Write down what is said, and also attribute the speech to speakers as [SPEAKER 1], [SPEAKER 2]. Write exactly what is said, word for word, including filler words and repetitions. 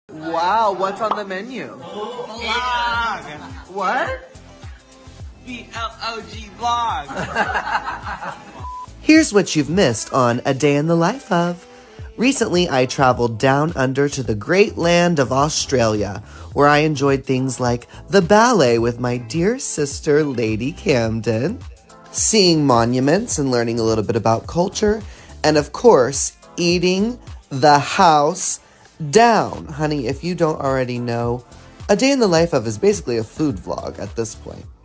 [SPEAKER 1] Wow, what's on the menu?
[SPEAKER 2] Vlog!
[SPEAKER 1] What?
[SPEAKER 2] B L O G vlog!
[SPEAKER 1] Here's what you've missed on A Day in the Life of. Recently, I traveled down under to the great land of Australia, where I enjoyed things like the ballet with my dear sister, Lady Camden, seeing monuments and learning a little bit about culture, and of course, eating the house down. Honey, if you don't already know, A Day in the Life of is basically a food vlog at this point.